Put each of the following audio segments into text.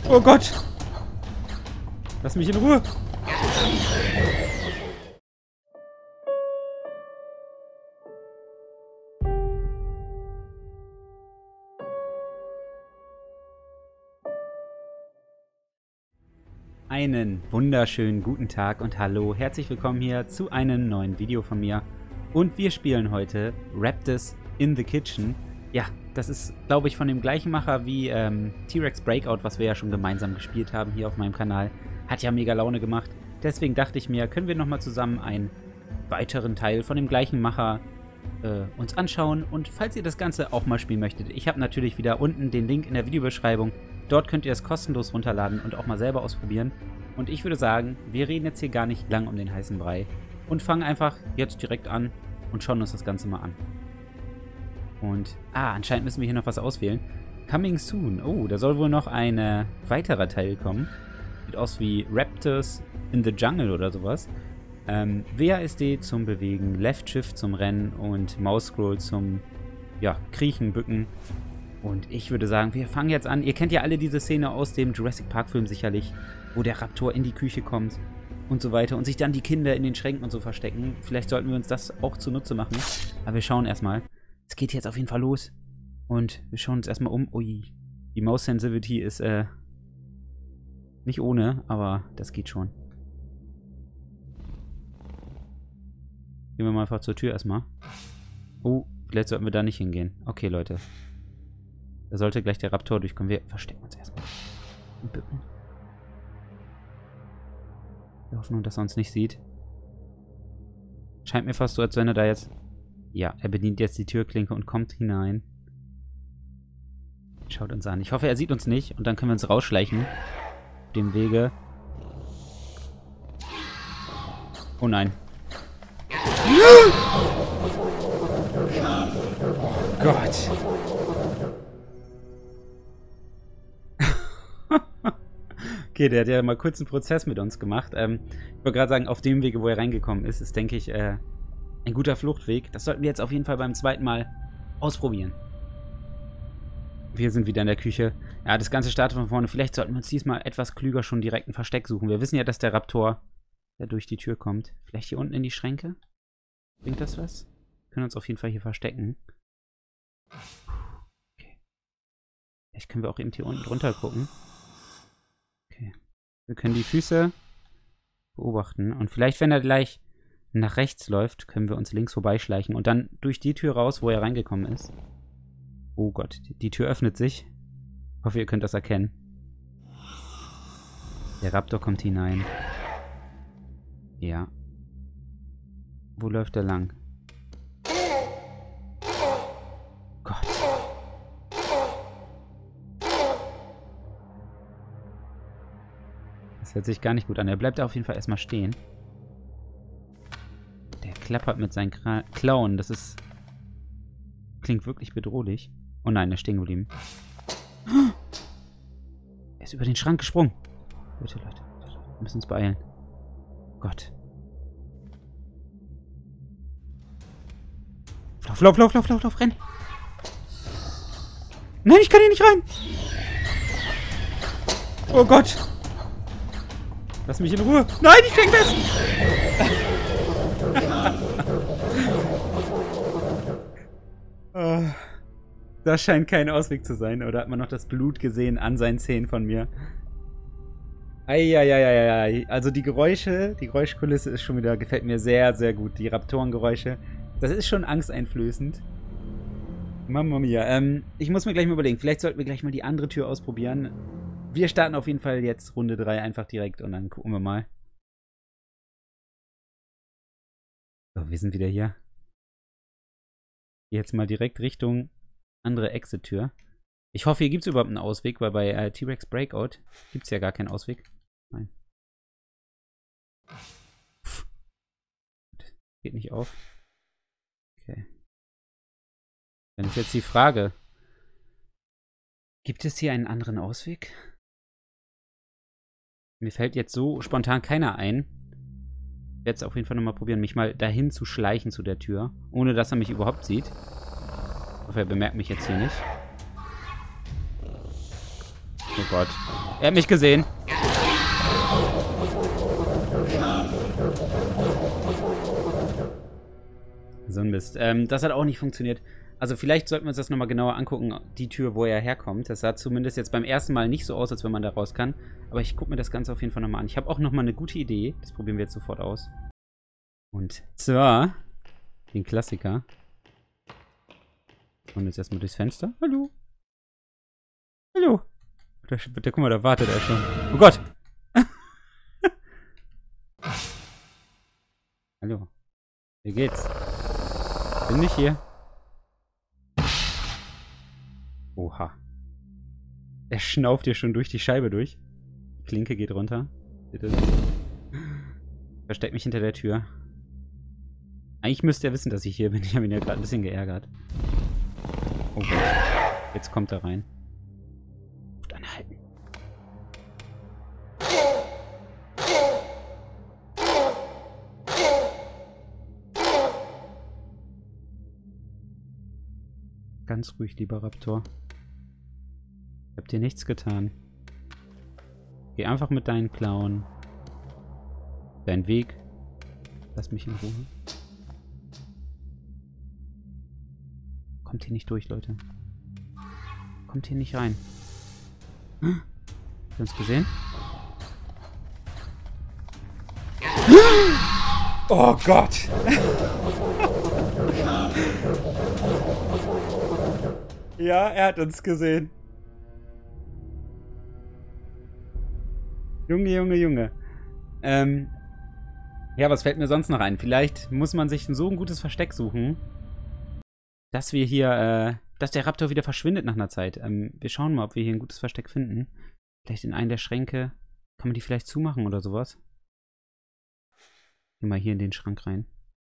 Oh Gott! Lass mich in Ruhe! Einen wunderschönen guten Tag und hallo, herzlich willkommen hier zu einem neuen Video von mir. Und wir spielen heute Raptors in the Kitchen. Ja, das ist, glaube ich, von dem gleichen Macher wie T-Rex Breakout, was wir ja schon gemeinsam gespielt haben hier auf meinem Kanal. Hat ja mega Laune gemacht. Deswegen dachte ich mir, können wir nochmal zusammen einen weiteren Teil von dem gleichen Macher uns anschauen. Und falls ihr das Ganze auch mal spielen möchtet, ich habe natürlich wieder unten den Link in der Videobeschreibung. Dort könnt ihr es kostenlos runterladen und auch mal selber ausprobieren. Und ich würde sagen, wir reden jetzt hier gar nicht lang um den heißen Brei und fangen einfach jetzt direkt an und schauen uns das Ganze mal an. Und, anscheinend müssen wir hier noch was auswählen. Coming soon. Oh, da soll wohl noch ein weiterer Teil kommen. Sieht aus wie Raptors in the Jungle oder sowas. WASD zum Bewegen, Left Shift zum Rennen und Maus Scroll zum, ja, Kriechen, Bücken. Und ich würde sagen, wir fangen jetzt an. Ihr kennt ja alle diese Szene aus dem Jurassic Park Film sicherlich, wo der Raptor in die Küche kommt und so weiter und sich dann die Kinder in den Schränken und so verstecken. Vielleicht sollten wir uns das auch zunutze machen. Aber wir schauen erstmal. Es geht jetzt auf jeden Fall los. Und wir schauen uns erstmal um. Ui, die Mouse Sensitivity ist nicht ohne, aber das geht schon. Gehen wir mal einfach zur Tür erstmal. Oh, vielleicht sollten wir da nicht hingehen. Okay, Leute. Da sollte gleich der Raptor durchkommen. Wir verstecken uns erstmal. Und bücken. Wir hoffen nur, dass er uns nicht sieht. Scheint mir fast so, als wenn er da jetzt... Ja, er bedient jetzt die Türklinke und kommt hinein. Schaut uns an. Ich hoffe, er sieht uns nicht. Und dann können wir uns rausschleichen. Auf dem Wege. Oh nein. Oh Gott. Okay, der hat ja mal kurz einen Prozess mit uns gemacht. Ich wollte gerade sagen, auf dem Wege, wo er reingekommen ist, ist, denke ich, ein guter Fluchtweg. Das sollten wir jetzt auf jeden Fall beim zweiten Mal ausprobieren. Wir sind wieder in der Küche. Ja, das Ganze startet von vorne. Vielleicht sollten wir uns diesmal etwas klüger schon direkt ein Versteck suchen. Wir wissen ja, dass der Raptor durch die Tür kommt. Vielleicht hier unten in die Schränke? Bringt das was? Wir können uns auf jeden Fall hier verstecken. Okay. Vielleicht können wir auch eben hier unten drunter gucken. Okay. Wir können die Füße beobachten. Und vielleicht, wenn er gleich nach rechts läuft, können wir uns links vorbeischleichen und dann durch die Tür raus, wo er reingekommen ist. Oh Gott, die Tür öffnet sich. Ich hoffe, ihr könnt das erkennen. Der Raptor kommt hinein. Ja. Wo läuft er lang? Gott. Das hört sich gar nicht gut an. Er bleibt auf jeden Fall erstmal stehen. Der klappert mit seinen Klauen. Das ist... Klingt wirklich bedrohlich. Oh nein, er ist stehen geblieben. Er ist über den Schrank gesprungen. Bitte, Leute. Wir müssen uns beeilen. Gott. Lauf, renn! Nein, ich kann hier nicht rein! Oh Gott! Lass mich in Ruhe! Nein, ich krieg fest! Oh, das scheint kein Ausweg zu sein. Oder hat man noch das Blut gesehen an seinen Zähnen von mir? Eieieiei. Also die Geräuschkulisse ist schon wieder, gefällt mir sehr, sehr gut. Die Raptorengeräusche. Das ist schon angsteinflößend. Mamma mia. Ich muss mir gleich mal überlegen. Vielleicht sollten wir gleich mal die andere Tür ausprobieren. Wir starten auf jeden Fall jetzt Runde 3 einfach direkt und dann gucken wir mal. So, wir sind wieder hier. Jetzt mal direkt Richtung andere Exit-Tür. Ich hoffe, hier gibt es überhaupt einen Ausweg, weil bei T-Rex Breakout gibt es ja gar keinen Ausweg. Nein. Pff. Geht nicht auf. Okay. Dann ist jetzt die Frage. Gibt es hier einen anderen Ausweg? Mir fällt jetzt so spontan keiner ein. Ich werde es auf jeden Fall nochmal probieren, mich mal dahin zu schleichen zu der Tür, ohne dass er mich überhaupt sieht. Ich hoffe, er bemerkt mich jetzt hier nicht. Oh Gott. Er hat mich gesehen. So ein Mist. Das hat auch nicht funktioniert. Also vielleicht sollten wir uns das nochmal genauer angucken, die Tür, wo er herkommt. Das sah zumindest jetzt beim ersten Mal nicht so aus, als wenn man da raus kann. Aber ich gucke mir das Ganze auf jeden Fall nochmal an. Ich habe auch nochmal eine gute Idee. Das probieren wir jetzt sofort aus. Und zwar den Klassiker. Und jetzt erstmal durchs Fenster. Hallo. Hallo. Guck mal, da wartet er schon. Oh Gott. Hallo. Wie geht's? Bin nicht hier. Oha. Er schnauft hier schon durch die Scheibe durch. Die Klinke geht runter. Bitte. Versteck mich hinter der Tür. Eigentlich müsste er wissen, dass ich hier bin. Ich habe ihn ja gerade ein bisschen geärgert. Oh Gott. Jetzt kommt er rein. Luft anhalten. Ganz ruhig, lieber Raptor. Ich hab dir nichts getan. Geh einfach mit deinen Klauen. Dein Weg. Lass mich in Ruhe. Kommt hier nicht durch, Leute. Kommt hier nicht rein. Habt ihr uns gesehen? Oh Gott! Ja, er hat uns gesehen. Junge, Junge, Junge. Ja, was fällt mir sonst noch ein? Vielleicht muss man sich so ein gutes Versteck suchen, dass wir hier, dass der Raptor wieder verschwindet nach einer Zeit. Wir schauen mal, ob wir hier ein gutes Versteck finden. Vielleicht in einen der Schränke. Kann man die vielleicht zumachen oder sowas? Geh mal hier in den Schrank rein.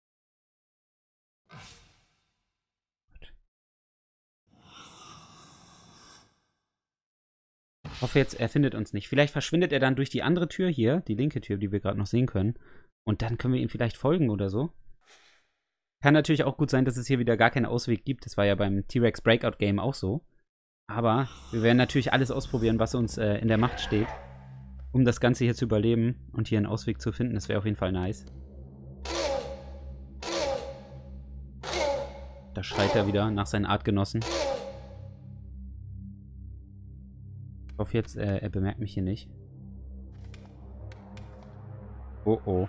Ich hoffe jetzt, er findet uns nicht. Vielleicht verschwindet er dann durch die andere Tür hier, die linke Tür, die wir gerade noch sehen können. Und dann können wir ihm vielleicht folgen oder so. Kann natürlich auch gut sein, dass es hier wieder gar keinen Ausweg gibt. Das war ja beim T-Rex Breakout Game auch so. Aber wir werden natürlich alles ausprobieren, was uns in der Macht steht, um das Ganze hier zu überleben und hier einen Ausweg zu finden. Das wäre auf jeden Fall nice. Da schreit er wieder nach seinen Artgenossen. Ich hoffe jetzt, er bemerkt mich hier nicht. Oh oh.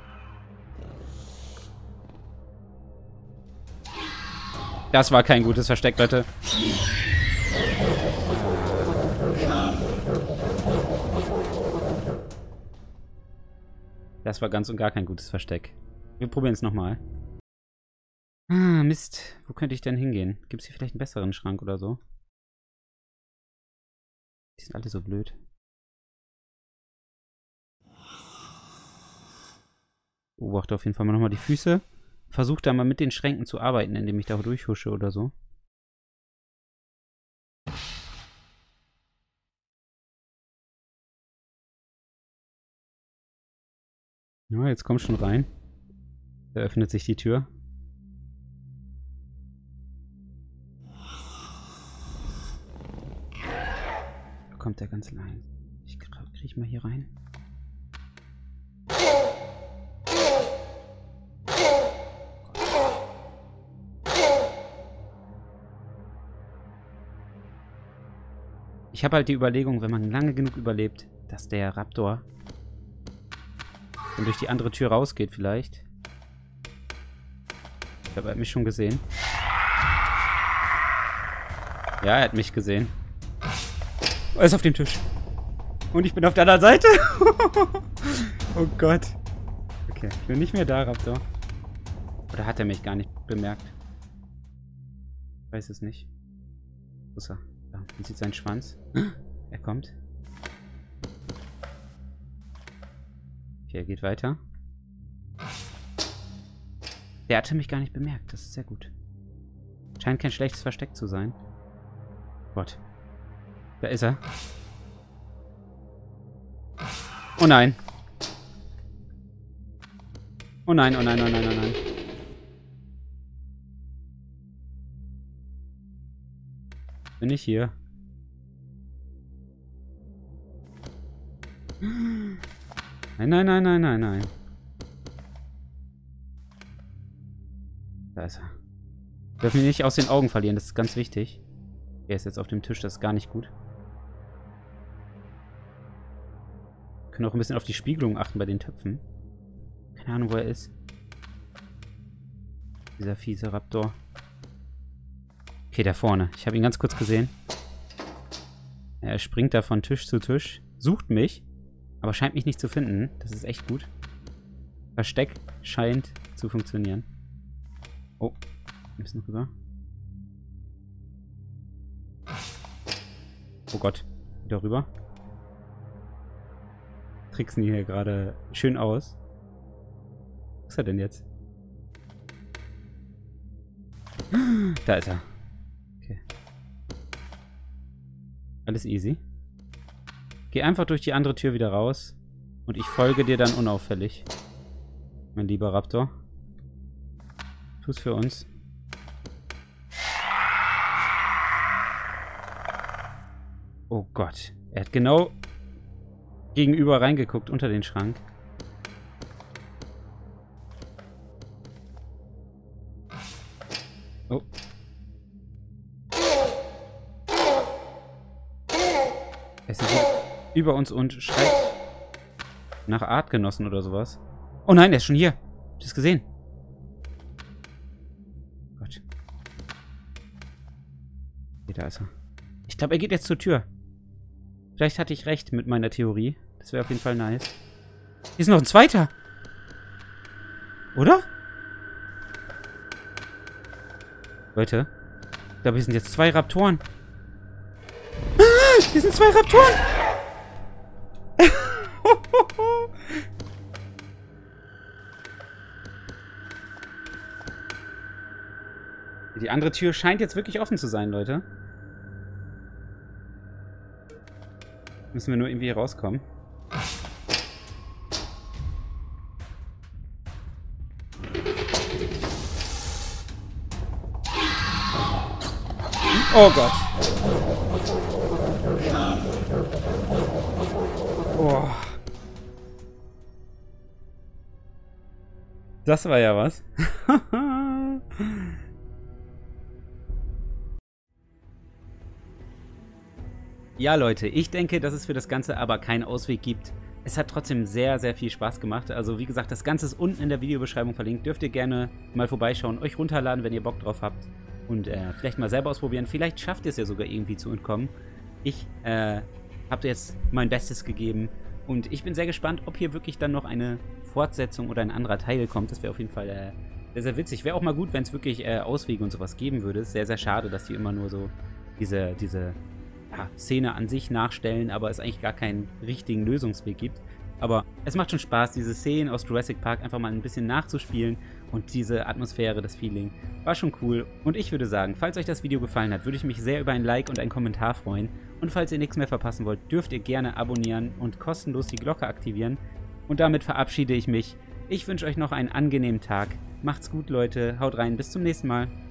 Das war kein gutes Versteck, Leute. Das war ganz und gar kein gutes Versteck. Wir probieren es nochmal. Ah, Mist. Wo könnte ich denn hingehen? Gibt es hier vielleicht einen besseren Schrank oder so? Die sind alle so blöd. Beobachte auf jeden Fall mal nochmal die Füße. Versuch da mal mit den Schränken zu arbeiten, indem ich da durchhusche oder so. Ja, jetzt komm schon rein. Da öffnet sich die Tür. Da kommt er ganz leise. Ich krieg mal hier rein. Ich habe halt die Überlegung, wenn man lange genug überlebt, dass der Raptor dann durch die andere Tür rausgeht vielleicht. Ich glaube, er hat mich schon gesehen. Ja, er hat mich gesehen. Er ist auf dem Tisch. Und ich bin auf der anderen Seite. Oh Gott. Okay, ich bin nicht mehr da, Raptor. Oder hat er mich gar nicht bemerkt? Ich weiß es nicht. Wo ist er? Da, man sieht seinen Schwanz. Er kommt. Okay, er geht weiter. Der hatte mich gar nicht bemerkt. Das ist sehr gut. Scheint kein schlechtes Versteck zu sein. Gott. Da ist er. Oh nein. Oh nein, oh nein, oh nein, oh nein. Bin ich hier? Nein, nein, nein, nein, nein, nein. Da ist er. Wir dürfen ihn nicht aus den Augen verlieren, das ist ganz wichtig. Er ist jetzt auf dem Tisch, das ist gar nicht gut. Wir können auch ein bisschen auf die Spiegelung achten bei den Töpfen. Keine Ahnung, wo er ist. Dieser fiese Raptor. Okay, da vorne. Ich habe ihn ganz kurz gesehen. Er springt da von Tisch zu Tisch. Sucht mich. Aber scheint mich nicht zu finden. Das ist echt gut. Versteck scheint zu funktionieren. Oh. Ein bisschen rüber. Oh Gott. Wieder rüber. Tricksen die hier gerade schön aus. Was ist er denn jetzt? Da ist er. Okay. Alles easy. Geh einfach durch die andere Tür wieder raus. Und ich folge dir dann unauffällig. Mein lieber Raptor. Tu's für uns. Oh Gott. Er hat genau gegenüber reingeguckt unter den Schrank. Oh. Er ist über uns und schreit nach Artgenossen oder sowas. Oh nein, er ist schon hier. Habt ihr es gesehen? Gott. Hier, da ist er. Ich glaube, er geht jetzt zur Tür. Vielleicht hatte ich recht mit meiner Theorie. Das wäre auf jeden Fall nice. Hier ist noch ein zweiter. Oder? Leute. Ich glaube, hier sind jetzt 2 Raptoren. Hier sind 2 Raptoren. Die andere Tür scheint jetzt wirklich offen zu sein, Leute. Müssen wir nur irgendwie hier rauskommen. Oh Gott. Oh. Das war ja was. Ja, Leute, ich denke, dass es für das Ganze aber keinen Ausweg gibt. Es hat trotzdem sehr, sehr viel Spaß gemacht. Also wie gesagt, das Ganze ist unten in der Videobeschreibung verlinkt. Dürft ihr gerne mal vorbeischauen, euch runterladen, wenn ihr Bock drauf habt. Und vielleicht mal selber ausprobieren. Vielleicht schafft ihr es ja sogar irgendwie zu entkommen. Ich habe jetzt mein Bestes gegeben. Und ich bin sehr gespannt, ob hier wirklich dann noch eine Fortsetzung oder ein anderer Teil kommt. Das wäre auf jeden Fall sehr, sehr witzig. Wäre auch mal gut, wenn es wirklich Auswege und sowas geben würde. Ist sehr, sehr schade, dass die immer nur so diese Szene an sich nachstellen, aber es eigentlich gar keinen richtigen Lösungsweg gibt. Aber es macht schon Spaß, diese Szenen aus Jurassic Park einfach mal ein bisschen nachzuspielen und diese Atmosphäre, das Feeling, war schon cool. Und ich würde sagen, falls euch das Video gefallen hat, würde ich mich sehr über ein Like und einen Kommentar freuen. Und falls ihr nichts mehr verpassen wollt, dürft ihr gerne abonnieren und kostenlos die Glocke aktivieren. Und damit verabschiede ich mich. Ich wünsche euch noch einen angenehmen Tag. Macht's gut, Leute. Haut rein. Bis zum nächsten Mal.